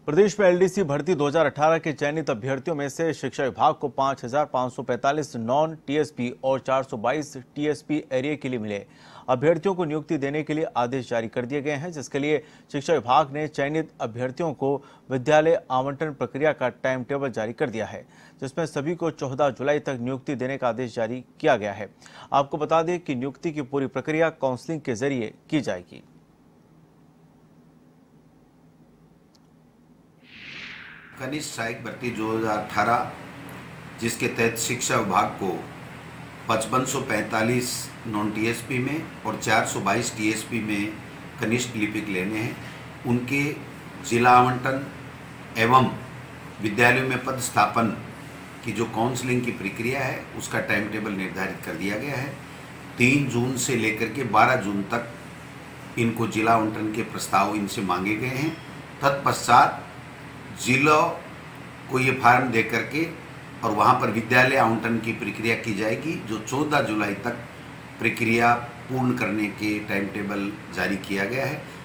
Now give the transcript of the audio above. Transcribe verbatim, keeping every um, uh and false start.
प्रदेश में एलडीसी भर्ती दो हज़ार अठारह के चयनित अभ्यर्थियों में से शिक्षा विभाग को पाँच हजार पाँच सौ पैंतालीस नॉन टीएसपी और चार सौ बाईस टीएसपी एरिया के लिए मिले अभ्यर्थियों को नियुक्ति देने के लिए आदेश जारी कर दिए गए हैं, जिसके लिए शिक्षा विभाग ने चयनित अभ्यर्थियों को विद्यालय आवंटन प्रक्रिया का टाइम टेबल जारी कर दिया है, जिसमें सभी को चौदह जुलाई तक नियुक्ति देने का आदेश जारी किया गया है। आपको बता दें कि नियुक्ति की पूरी प्रक्रिया काउंसलिंग के जरिए की जाएगी। कनिष्ठ सहायक भर्ती दो हज़ार अठारह, जिसके तहत शिक्षा विभाग को पचपन सौ पैंतालीस नॉन टीएसपी में और चार सौ बाईस टीएसपी में कनिष्ठ लिपिक लेने हैं, उनके जिला आवंटन एवं विद्यालयों में पद स्थापन की जो काउंसलिंग की प्रक्रिया है उसका टाइम टेबल निर्धारित कर दिया गया है। तीन जून से लेकर के बारह जून तक इनको जिला आवंटन के प्रस्ताव इनसे मांगे गए हैं। तत्पश्चात जिलों को ये फार्म दे करके और वहाँ पर विद्यालय आवंटन की प्रक्रिया की जाएगी, जो चौदह जुलाई तक प्रक्रिया पूर्ण करने के टाइम टेबल जारी किया गया है।